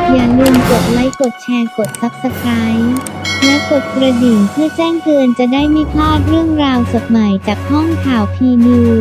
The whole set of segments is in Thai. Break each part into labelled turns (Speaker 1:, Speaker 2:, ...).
Speaker 1: อย่าลืมกดไลค์กดแชร์กด Subscribe และกดกระดิ่งเพื่อแจ้งเตือนจะได้ไม่พลาดเรื่องราวสดใหม่จากห้องข่าว P-News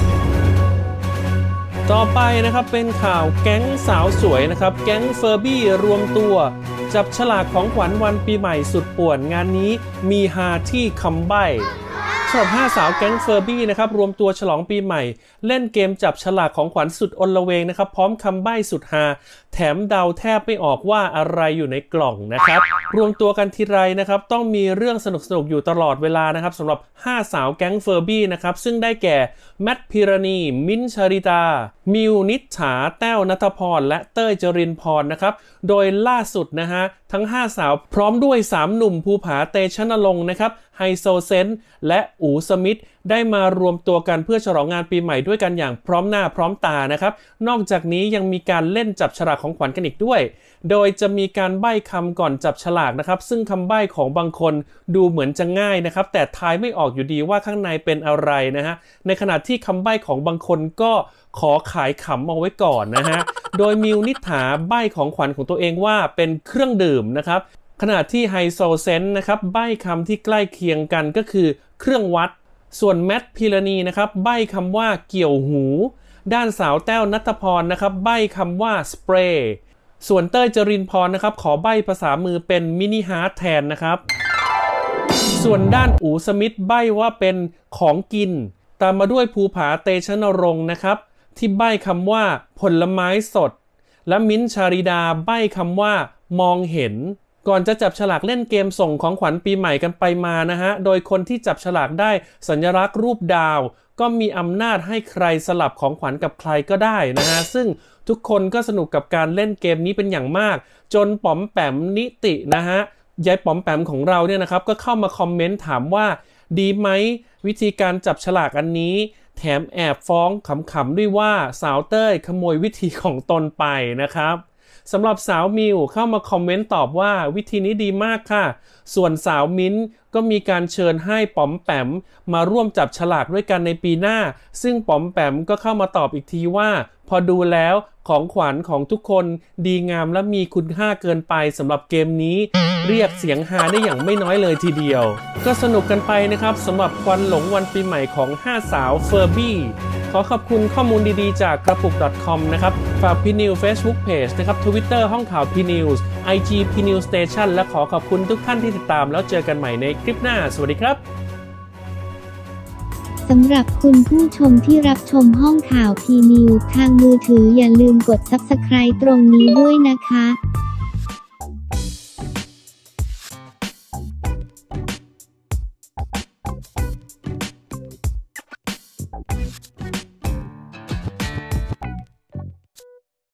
Speaker 2: ต่อไปนะครับเป็นข่าวแก๊งสาวสวยนะครับแก๊งเฟอร์บี้รวมตัวจับฉลากของขวัญวันปีใหม่สุดป่วนงานนี้มีฮาที่คำใบ้สำหรับ5สาวแก๊งเฟอร์บี้นะครับรวมตัวฉลองปีใหม่เล่นเกมจับฉลากของขวัญสุดอลเวงนะครับพร้อมคำใบ้สุดฮาแถมเดาแทบไม่ออกว่าอะไรอยู่ในกล่องนะครับรวมตัวกันทีไรนะครับต้องมีเรื่องสนุกอยู่ตลอดเวลานะครับสำหรับ5สาวแก๊งเฟอร์บี้นะครับซึ่งได้แก่แมทพิรณีมิ้นท์ชริตามิวนิษฐาแต้วณัฐพรและเต้ยจรินพรนะครับโดยล่าสุดนะฮะทั้ง5สาวพร้อมด้วย3หนุ่มภูผาเตชะนรงค์นะครับไฮโซเซนและอู๋สมิธได้มารวมตัวกันเพื่อฉลองงานปีใหม่ด้วยกันอย่างพร้อมหน้าพร้อมตานะครับนอกจากนี้ยังมีการเล่นจับฉลากของขวัญกันอีกด้วยโดยจะมีการใบ้คำก่อนจับฉลากนะครับซึ่งคำใบ้ของบางคนดูเหมือนจะง่ายนะครับแต่ทายไม่ออกอยู่ดีว่าข้างในเป็นอะไรนะฮะในขณะที่คำใบ้ของบางคนก็ขอขายขำเอาไว้ก่อนนะฮะโดยมิวนิษฐาใบ้ของขวัญของตัวเองว่าเป็นเครื่องดื่มนะครับขณะที่ไฮโซเซนนะครับใบ้คำที่ใกล้เคียงกันก็คือเครื่องวัดส่วนแมทพิรณีนะครับใบ้คำว่าเกี่ยวหูด้านสาวแต้วณัฐพรนะครับใบ้คำว่าสเปรย์ส่วนเต้ยจรินพรนะครับขอใบ้ภาษามือเป็นมินิฮาร์ทแทนนะครับส่วนด้านอู๋สมิธใบ้ว่าเป็นของกินตามมาด้วยภูผาเตชะนรงค์นะครับที่ใบ้คำว่าผลไม้สดและมิ้นท์ชาริดาใบ้คำว่ามองเห็นก่อนจะจับฉลากเล่นเกมส่งของขวัญปีใหม่กันไปมานะฮะโดยคนที่จับฉลากได้สัญลักษณ์รูปดาวก็มีอำนาจให้ใครสลับของขวัญกับใครก็ได้นะฮะซึ่งทุกคนก็สนุกกับการเล่นเกมนี้เป็นอย่างมากจนป๋อมแปมนิตินะฮะยายป๋อมแปมของเราเนี่ยนะครับก็เข้ามาคอมเมนต์ถามว่าดีไหมวิธีการจับฉลากอันนี้แถมแอบฟ้องขำๆด้วยว่าสาวเต้ยขโมยวิธีของตนไปนะครับสำหรับสาวมิวเข้ามาคอมเมนต์ตอบว่าวิธีนี้ดีมากค่ะส่วนสาวมิ้นก็มีการเชิญให้ป๋อมแปมมาร่วมจับฉลากด้วยกันในปีหน้าซึ่งป๋อมแปมก็เข้ามาตอบอีกทีว่าพอดูแล้วของขวัญของทุกคนดีงามและมีคุณค่าเกินไปสำหรับเกมนี้เรียกเสียงฮาได้อย่างไม่น้อยเลยทีเดียวก็สนุกกันไปนะครับสำหรับควันหลงวันปีใหม่ของ5สาวเฟอร์บี้ขอขอบคุณข้อมูลดีๆจากกระปุก .com นะครับฝาก P-News Facebook Page นะครับ Twitter ห้องข่าว P-News IG P-News Station และขอขอบคุณทุกท่านที่ติดตามแล้วเจอกันใหม่ในคลิปหน้าสวัสดีครับ
Speaker 1: สำหรับคุณผู้ชมที่รับชมห้องข่าว P-News ทางมือถืออย่าลืมกด Subscribe ตรงนี้ด้วยนะคะ